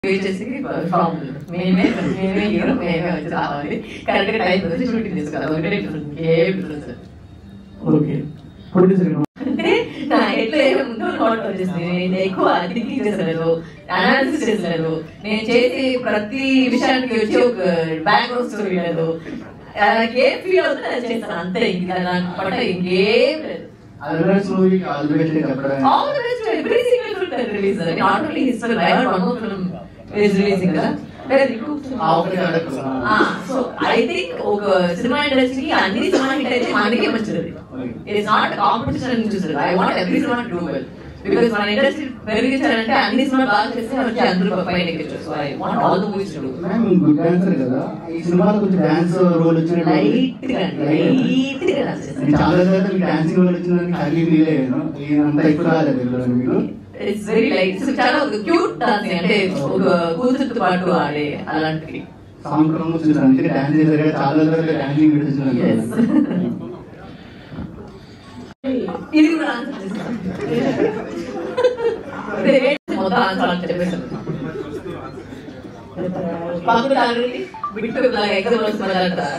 వచ్చేసి మేమే హీరో మేమే వచ్చి రావాలి కరెక్ట్గా టైం వచ్చి షూటింగ్ చేసుకోవాలి. అంటే నా ఎట్లా ముందు నోట్ వచ్చేసింది. నేను ఎక్కువ థింకింగ్ చేసలేదు, అనాలిసిస్ చేసలేదు. నేను చేసి ప్రతి విషయానికి వచ్చి ఒక బ్యాక్గ్రౌండ్ స్టోరీ లేదు. ఏ ఫీల్ అవుతుందో అది చేస్తాను అంతే. ఇంకా నాకు పట్ల ఇంకేం లేదు. All the best, every single film that releases. Not only his film, I heard one more film is releasing. So I think cinema industry any cinema industry manike manchidi. It is not a competition. I want every cinema to do well. Because మన industry పెరిగించాలంటే అన్ని cinema బాగా చేస్తే వచ్చి అందరూ పైన ఎక్కించారు. So I want all the movies to do. Ma'am good dancer కదా, ఈ సినిమాలో కొంచెం డాన్స్ రోల్ వచ్చినట్టు లైట్ గా డాన్స్ చేస్తాను. చాలా సార్లు మీకు డాన్సింగ్ రోల్ వచ్చిందని ఖాళీ ఫీల్ అయ్యాను. ఇదంతా ఎక్కువ రాలేదు మీకు. It's very light. చాలా క్యూట్ డాన్సింగ్, అంటే ఒక కూతురుతో పాటు ఆడే అలాంటివి. సాంగ్ కూడా చూసాను, అందుకే డాన్స్ చేశారు కదా. చాలా సార్లు డాన్సింగ్ వీడియోస్ చూసాను. ఇది కూడా ఆన్సర్ చేస్తాను. మొత్తం ఆన్సర్ అని చెప్పేసాను. పక్కన ఆల్రెడీ బిట్టు ఎగ్జామ్ వస్తుంది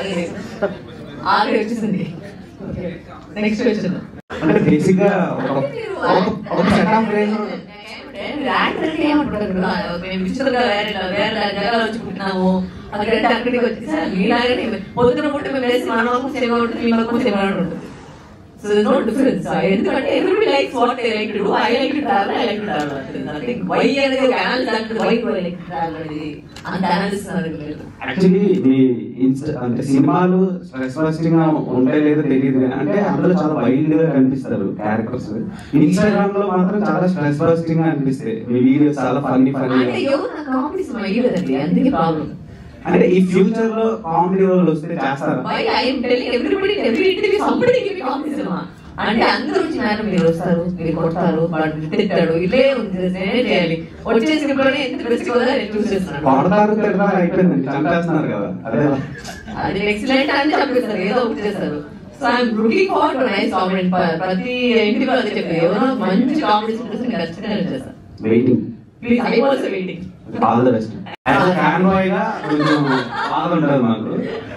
ఆల్రెడీ వచ్చేసింది. Next question. అంటే బేసిక్ గా ఒక సెట్ ఆఫ్ రేంజ్ యాక్టర్కి ఏమంటారు, మేము విచిత్రంగా వేరే జగాలు వచ్చి పుట్టినాము అక్కడంటే అక్కడికి వచ్చి సార్ మీలాగనే పొద్దున పుట్టి మేము వేసి మన వరకు సేవ ఉంటుంది, మీ వరకు సేవ ఉంటుంది. So there's no difference. ఎందుకంటే everybody likes what they like to do. I like to travel, I like to travel. I think why అనేది ఒక analysis అంటే why do I like to travel అనేది అంత analysis అనేది లేదు. యాక్చువల్లీ అంటే సినిమాలు స్ట్రెస్ బస్టింగ్ గా ఉంటాయి లేదో తెలియదు, అంటే అందులో చాలా వైల్డ్ గా కనిపిస్తారు క్యారెక్టర్స్. ఇన్స్టాగ్రామ్ లో మాత్రం చాలా స్ట్రెస్ బస్టింగ్ గా అనిపిస్తాయి మీ వీడియోస్, చాలా ఫన్నీ ఫన్నీ. అంటే ఎవరు నా కాంపిటీషన్ అయ్యేదండి, అందుకే ప్రాబ్లం. అంటే ఈ ఫ్యూచర్ లో కామెడీ రోల్ వస్తే చేస్తారా? Why I am telling everybody in every interview somebody give me comedy cinema. అంటే అందరూ వచ్చి మేడం మీరు వస్తారు, మీరు కొడతారు, వాడు తిట్టాడు, ఇదే ఉంది నేనే చేయాలి వచ్చే స్క్రిప్ట్ లోనే ఎంత బెస్ట్ కదా నేను చూస్ చేస్తున్నాను. కొడతారు తిడతారు అయిపోయింది, చంపేస్తున్నారు కదా. అదే అది ఎక్సలెంట్ అని చెప్పేస్తారు, ఏదో ఒకటి చేస్తారు. So I'm looking forward to nice comedy. ప్రతి ఇంటికి వాళ్ళకి చెప్పేది ఎవరో మంచి కామెడీ చూసి ఖచ్చితంగా చేస్తాను. Waiting please, I also waiting. All the best. Fan boy గా కొంచెం బాగా ఉంటుంది మాకు.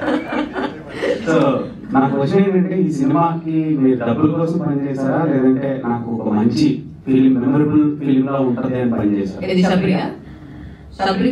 సో నా క్వశ్చన్ ఏంటంటే, ఈ సినిమాకి మీరు డబ్బుల కోసం పనిచేస్తారా లేదంటే నాకు ఒక మంచి ఫిలిం, మెమరబుల్ ఫిలిం లా ఉంటది అని పనిచేస్తారా? ఇది శబరియా? Sabari.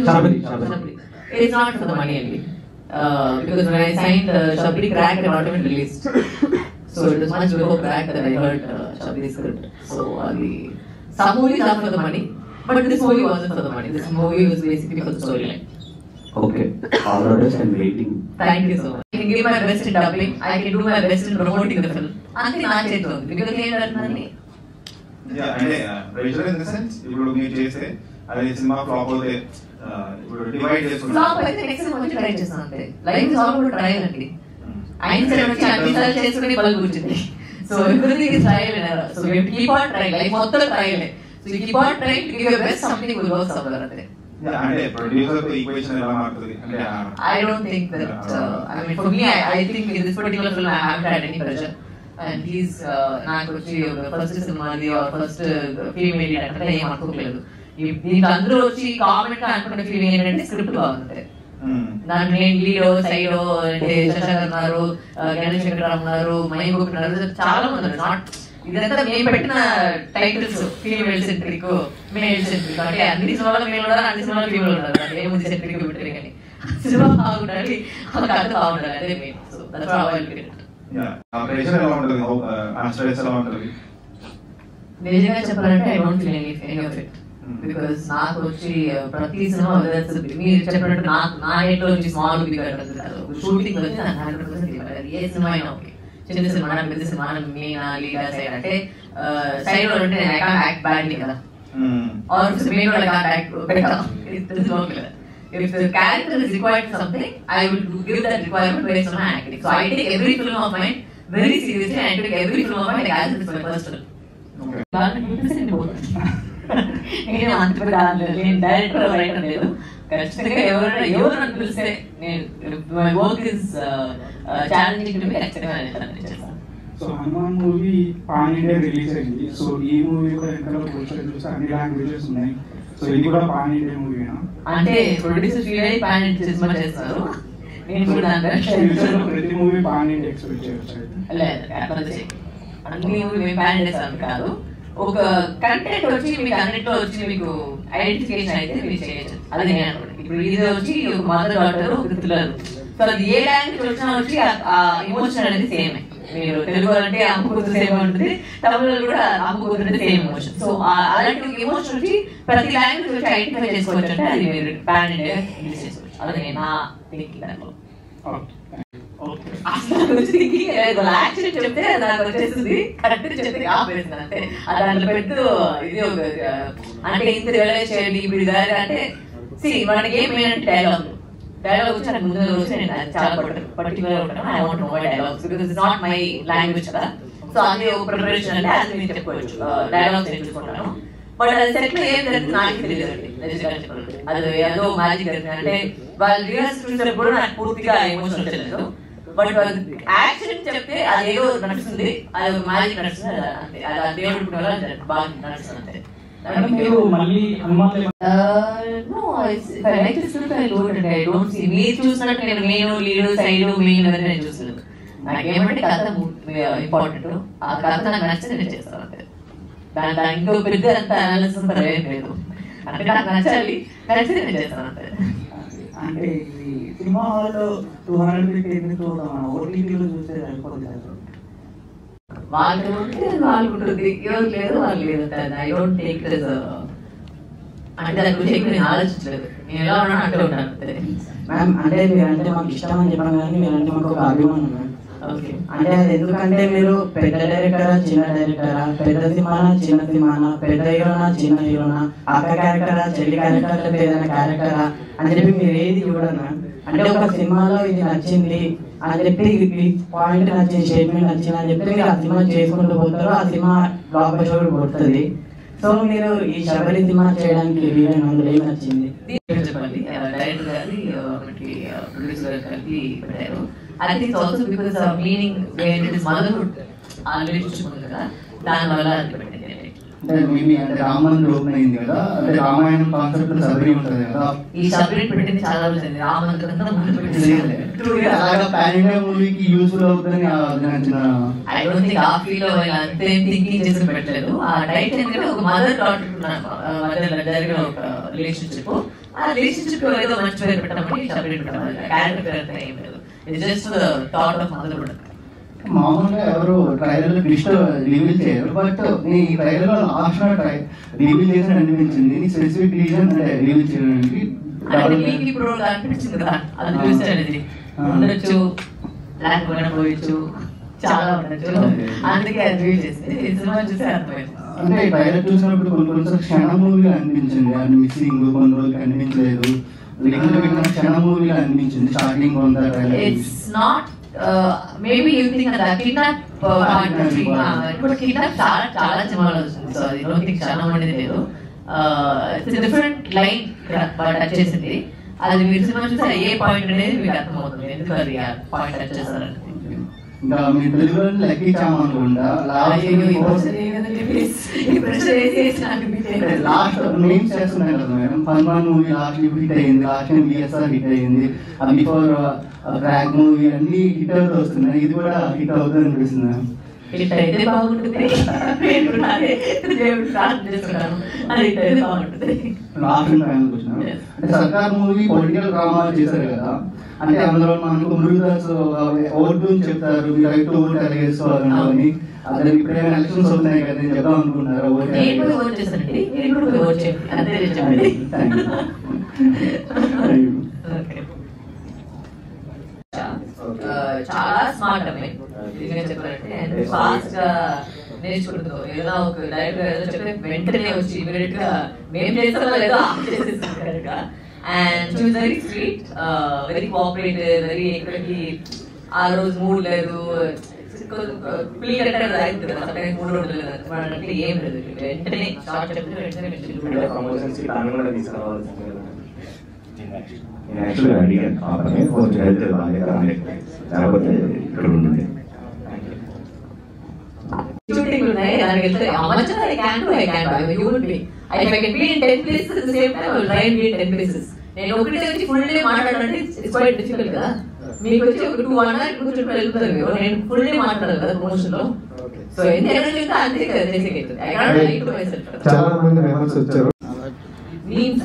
It is not for the money only. Because when I signed Shabri Crack had not been released. So it was much before Crack that I heard Shabri's script. So some movies are for the money, but this movie wasn't for the money. This movie was basically for the storyline. Okay. All the best and waiting. Thank you so much. I can give my best in dubbing. I can do my best in promoting the film. Anti na chetundi. Because నేను అంటున్నాను. Yeah, అంటే pressure in the sense ఇప్పుడు మీరు చేసే అది cinema flop అవుతే ఇప్పుడు divide చేసుకుంటాం. ఫ్లాప్ అయితే నెక్స్ట్ మంచి ట్రై చేస్తాను అంతే. Life is all about trial అండి. ఐన్స్టైన్ వచ్చి అన్ని సార్లు చేసుకుని పలుకు కూర్చుంది. So everything is trial and error. So you have to keep on trying. Life మొత్తం trial. So you keep on trying to give your best, something will work somewhere అంతే. అంటే ప్రొడ్యూసర్ తో ఈక్వేషన్ ఎలా మారుతుంది అంటే I don't think that I mean for me I think in this particular film I haven't had any pressure and he's నాకు వచ్చి first సినిమాది or first film ఏంటి అంటే ఏం అనుకోలేదు. దీంట్లో అందరూ వచ్చి కామెంట్ గా అనుకునే ఫీలింగ్ ఏంటంటే స్క్రిప్ట్ బాగుంది. దాంట్లో నేను లీడో సైడో అంటే శశాంక్ ఉన్నారు, గణేష్ వెంకటరామ్ ఉన్నారు, మహబూబ్ ఉన్నారు, చాలా మంది ఉన్నారు. నాట్ ఇదంతా మేము పెట్టిన titles female centric, male centric. అంటే అన్ని సినిమాలో మేలు ఉన్నారు, అన్ని సినిమాలో ఫీమేల్ ఉన్నారు. ఏముంది సెంట్రిక్ పెట్టారు కానీ సినిమా బాగుండాలి, ఒక కథ బాగుండాలి, అదే main. So that's how I will get it. ఆ ప్రెషర్ ఎలా ఉంటుంది, ఆ స్ట్రెస్ ఎలా ఉంటుంది? నిజంగా చెప్పాలంటే I don't feel any of it. Because నాకు వచ్చి ప్రతి సినిమా మీరు చెప్పినట్టు నాకు నా హెడ్ లో నుంచి స్మాల్ బిగ్గర్ షూటింగ్ వచ్చి నాకు 100% ఏ సినిమా అయినా ఓకే. చిన్న సినిమా, పెద్ద సినిమా, మెయిన్ లీడ్ సైడ్ అంటే సైడ్ లో అంటే ఐ కాంట్ యాక్ట్ బ్యాడ్లీ కదా, or main I can't act better. It's okay కదా. If the character is required for something, I will give that requirement based on my acting. So I take every film of mine very seriously and I take every film of mine like as if it's my first film. నేను అంత నేను director writer లేదు. ఖచ్చితంగా ఎవరు నన్ను పిలిస్తే నేను my work is challenging to me, ఖచ్చితంగా నేను చేస్తాను. So Hanuman movie pan India release అయింది. సో ఈ మూవీ కూడా వెనకాల పోస్టర్ చూస్తే అన్ని లాంగ్వేజెస్ ఉన్నాయి. సో ఇది కూడా పాన్ ఇండియా మూవీనా? అంటే producer Srihari pan India cinema చేస్తారు, నేను కూడా ప్రతి మూవీ పాన్ ఇండియా ఎక్స్పెక్ట్ చేయొచ్చు. లేదు అన్ని మూవీ మేము పాన్ ఇండియా కాదు, ఒక కంటెంట్ వచ్చి మీకు అన్నింటిలో వచ్చి మీకు ఐడెంటిఫికేషన్ అయితే మీరు చేయొచ్చు. అది నేను అనుకోండి. ఇప్పుడు ఇది వచ్చి ఒక మదర్ డాటర్ ఒక థ్రిల్లర్, సో అది ఏ లాంగ్వేజ్ వచ్చినా వచ్చి ఆ ఎమోషన్ అనేది సేమే. మీరు తెలుగు అంటే అమ్మ కూతురు సేమ్ ఉంటుంది, తమిళ కూడా అమ్మ కూతురు అంటే సేమ్ ఎమోషన్. సో అలాంటి ఎమోషన్ వచ్చి ప్రతి లాంగ్వేజ్ వచ్చి ఐడెంటిఫై చేసుకోవచ్చు అంటే అది మీరు పాన్ ఇండియా యూజ్ చేసుకోవచ్చు. అది నా థింకింగ్ దాంట్లో. యాక్షన్ చెప్తే నాకు వచ్చేసింది, కరెక్ట్ చెప్తే ఆపేసింది అంతే. దాంట్లో పెద్ద ఇది ఒక అంటే ఇంత రియలైజ్ చేయండి ఇప్పుడు గారు అంటే మనకి ఏం ఏంటంటే డైలాగ్ వచ్చి నాకు ముందు రోజు నేను చాలా పర్టికులర్ ఉంటాను. I want no dialogues because it's not my language కదా. సో అది ఒక ప్రిపరేషన్ అంటే అది నేను చెప్పుకోవచ్చు, డైలాగ్స్ నేర్చుకుంటాను. బట్ అది సెట్ లో ఏం జరుగుతుంది నాకు తెలియదండి. అది ఏదో మ్యాజిక్ జరుగుతుంది అంటే వాళ్ళు రిహర్సల్ చూసినప్పుడు నాకు పూర్తిగా ఎమోషన్ వచ్చలేదు. బట్ యాక్షన్ చెప్తే అది ఏదో నడుస్తుంది, అది ఒక మ్యాజిక్ నడుస్తుంది అంతే. అది దేవుడు బాగా నడుస్తుంది అంతే. మీరు మళ్ళీ మీరు చూసినట్టు నేను మెయిన్ లీడ్ సైడ్ మెయిన్ నేను చూస్తున్నాను. నాకేమంటే కథ ఇంపార్టెంట్, ఆ కథ నాకు నచ్చితే నేను చేస్తాను అంతే. దాని ఇంకో పెద్ద అంత అనాలిసిస్ ఏం లేదు, అంటే నాకు నచ్చాలి, నచ్చితే నేను చేస్తాను అంతే. అంటే ఈ సినిమా హాల్లో 250 ఓటీటీలో చూస్తే సరిపోతుంది. వాళ్ళు ఉంటే వాళ్ళు ఉంటుంది, ఎవరు లేదు వాళ్ళు లేదు. ఐ డోంట్ టేక్ ఇట్ అంటే దాని గురించి ఎక్కువ నేను ఆలోచించలేదు, నేను ఎలా ఉన్నా అంటే ఉంటాను అంతే. మ్యామ్ అంటే మీరంటే మాకు ఇష్టం అని చెప్పాను కానీ మీరంటే మాకు ఒక అభిమానం మ్యామ్. ఓకే అంటే అది ఎందుకంటే మీరు పెద్ద డైరెక్టరా చిన్న డైరెక్టరా, పెద్ద సినిమానా చిన్న సినిమానా, పెద్ద హీరోనా చిన్న హీరోనా, అక్క క్యారెక్టరా చెల్లి క్యారెక్టర్ లేదా ఏదైనా క్యారెక్టరా అని చెప్పి మీరు ఏది చూడరు మ్యామ్. అంటే ఒక సినిమాలో ఇది నచ్చింది అని చెప్పి ఈ పాయింట్ నచ్చింది, స్టేట్మెంట్ నచ్చింది అని చెప్పి మీరు ఆ సినిమా చేసుకుంటూ పోతారు, ఆ సినిమా బ్లాక్ బస్టర్ కూడా కొడుతుంది. సో మీరు ఈ శబరి సినిమా చేయడానికి రీజన్ అందులో ఏం నచ్చింది చెప్పండి. డైరెక్టర్ గారి ప్రొడ్యూసర్ గారికి పెట్టారు. I think it's also because of meaning where it is motherhood, ఆ రిలేషన్షిప్ ఉంది కదా, దానివల్ల అది పెట్టింది. అంటే మేబీ అంటే రామాయణం ఓపెన్ అయింది కదా, అంటే రామాయణం కాన్సెప్ట్ శబరి ఉంటుంది కదా, ఈ శబరి పెట్టింది చాలా రోజులు రామాయణం కన్నా ముందు పెట్టింది. అలాగా పాన్ ఇండియా మూవీకి యూస్ఫుల్ అవుతుందని ఐ డోంట్ థింక్ ఆ ఫీల్ అంతే థింకింగ్ చేసి పెట్టలేదు. ఆ టైటిల్ ఏంటంటే ఒక మదర్ డాటర్ జరిగిన ఒక రిలేషన్షిప్, ఆ రిలేషన్షిప్ ఏదో మంచి పేరు పెట్టామని శబరి పెట్టాము, క్యారెక్టర్ పేరు అంటే ఏం లేదు. It's just the thought of motherhood. మామూలుగా ఎవరు ట్రైలర్ లిస్ట్ రివీల్ చేయరు, బట్ నీ ట్రైలర్ లో లాస్ట్ రివీల్ చేసిన అనిపించింది. నీ స్పెసిఫిక్ రీజన్ అంటే రివీల్ చేయడానికి మీకు ఇప్పుడు అనిపించింది కదా, అది చూస్తే ఉండొచ్చు లేకపోయినచ్చు చాలా ఉండొచ్చు, అందుకే అది రివీల్ చేసింది. సినిమా చూస్తే అర్థమైంది. అంటే ట్రైలర్ చూసినప్పుడు కొన్ని క్షణ మూవీగా అనిపించింది, అది మిస్సింగ్ కొన్ని రోజులు కనిపించలేదు, క్షణ మూవీగా అనిపించింది స్టార్టింగ్ కొంత trailer. It's not maybe you think that kidnap point of view, but kidnap చాలా సినిమాలు వస్తుంది. సో I don't think చాలా అనేది లేదు. It's a different line touch చేసింది. అది మీరు సినిమా చూస్తే ఏ పాయింట్ అనేది మీకు అర్థమవుతుంది ఎందుకు అది ఆ పాయింట్ టచ్ చేస్తారని. ఇంకా మీ తెలుగులో లక్కీ చామ్ అనుకుంటా లాస్ట్ నేమ్స్ చేస్తున్నాయి కదా madam. Hanuman movie last hit అయింది, లాస్ట్ టైం బిఎస్ఆర్ హిట్ అయింది, బిఫోర్ క్రాక్ మూవీ అన్ని హిట్ అవుతూ వస్తున్నాయి, ఇది కూడా హిట్ అవుతుంది అనిపిస్తుంది మేడం. హిట్ అయితే బాగుంటుంది, లాస్ట్ ఫైనల్ క్వశ్చన్, అంటే సర్కార్ మూవీ పొలిటికల్ డ్రామాలు చేశారు కదా, అంటే అందులో మనకు మృగదాస్ ఓటు చెప్తారు, మీరు రైట్ ఓటు ఎలా వేసుకోవాలని, అదే ఇప్పుడేమైనా ఎలక్షన్స్ అవుతున్నాయి కదా నేను చెప్దాం అనుకుంటున్నారు. చాలా స్మార్ట్ అమ్మాయి చెప్పాలంటే, ఫాస్ట్ గా నేర్చుకుంటుందో ఏదో ఒక డైరెక్టర్ ఏదో చెప్తే వెంటనే వచ్చి ఇమీడియట్ గా మేము చేస్తామో లేదో చేసేస్తాం. And she was very sweet, very cooperative, very ఎక్కడికి ఆ రోజు మూడు లేదు పిల్లి కట్టారు అవుతుంది కదా, 3 రోజులు లేదు ఏం లేదు, వెంటనే షార్ట్ చెప్తే వెంటనే షూటింగ్ ఉన్నాయి. దానికి వెళ్తే అమ్మచ్చ I can't do I'm a human being. If I can be in 10 places at the same time, I will try and be in 10 places. నేను ఒకటే వచ్చి ఫుల్ డే మాట్లాడాలంటే ఇట్స్ క్వైట్ డిఫికల్ట్ కదా. మీకు వచ్చి ఒక 2 hours కూర్చొని వెళ్తారు మీరు, నేను ఫుల్ డే మాట్లాడాలి కదా ప్రమోషన్ లో. సో ఎంత ఎనర్జీ ఉంటే అంతే కదా చేసేది. I can't relate to myself. చాలా మంది మెంబర్స్ వచ్చారు. మీన్స్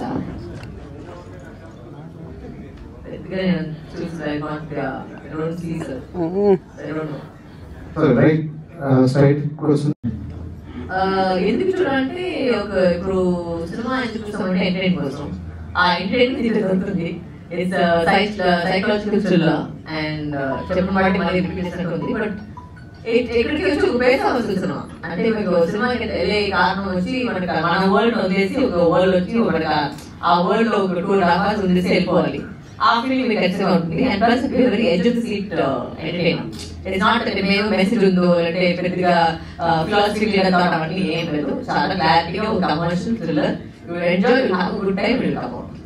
నేను చూసి I don't see sir. I don't know. So right straight question. ఎందుకు చూడాలంటే ఒక ఇప్పుడు సినిమా ఎందుకు చూస్తామంటే ఎంటర్టైన్ కోసం. ఆ ఎంటర్టైన్మెంట్ ఇది దొరుకుతుంది. ఇట్స్ సైకలాజికల్ థ్రిల్లర్ అండ్ చెప్పిన వాటి మళ్ళీ రిపీట్ చేసినట్టు ఉంది. బట్ ఎక్కడికి వచ్చి ఒక బేస్ అవ్వచ్చు సినిమా అంటే మీకు సినిమాకి వెళ్ళే కారణం వచ్చి మనకి మన వరల్డ్ వదిలేసి ఒక వరల్డ్ వచ్చి మనకి ఆ వరల్డ్ లో ఒక 2.5 hours వదిలేసి వెళ్ళిపోవాలి. ఆ ఫీలింగ్ మీకు ఖచ్చితంగా ఉంటుంది. And plus very edge of the seat entertainment. It's not మేము మెసేజ్ ఉందో అంటే పెద్దగా ఫిలాసఫికల్ థాట్ అవన్నీ ఏం లేదు. చాలా క్లారిటీగా ఒక commercial thriller. You will enjoy, you will have good time, will come out.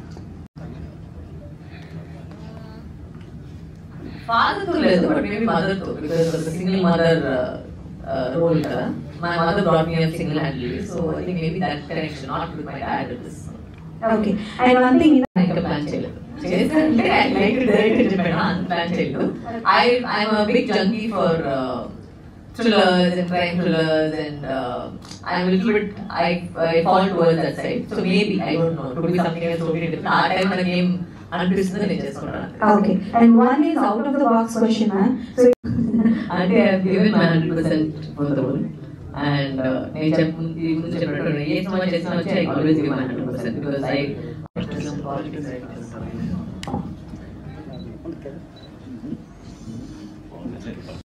Father తో లేదు, బట్ మేబీ మదర్ తో, బికాజ్ సింగిల్ మదర్ రోల్ కదా. My mother brought me up single handedly. So I think maybe that connection not with my dad it is. Okay. And one thing ఇంకా plan చేయలేదు. చేస్తే I like to direct చెప్పాను, అంత plan చేయలేదు. I'm a big junkie for thrillers and crime thrillers, and I'm a little bit I fall towards that side. So maybe I don't know, it could be something else totally different. ఆ time మన game అనిపిస్తుంది, నేను చేసుకుంటాను. Okay. And one is out of the box question. So అంటే I have given my 100% for the role. And నేను చెప్పినట్టు ఏ cinema చేసినా వచ్చి I always give my 100% because I politics.